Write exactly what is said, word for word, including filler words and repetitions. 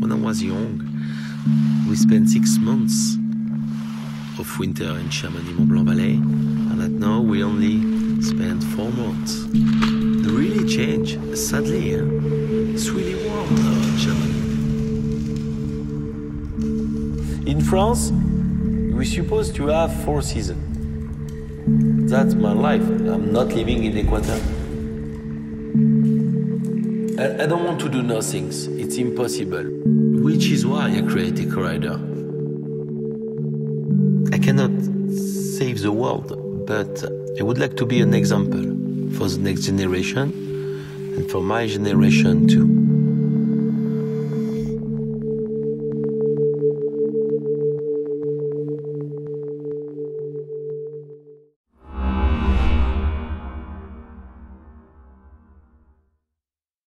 when I was young, we spent six months of winter in Chamonix Mont Blanc Valley, and that now we only spend four months. It really changed, sadly. Huh? It's really warm now in Chamonix. In France, we're supposed to have four seasons. That's my life. I'm not living in Equator. I, I don't want to do nothing. It's impossible. Which is why I created Corridor. I cannot save the world, but I would like to be an example for the next generation and for my generation too.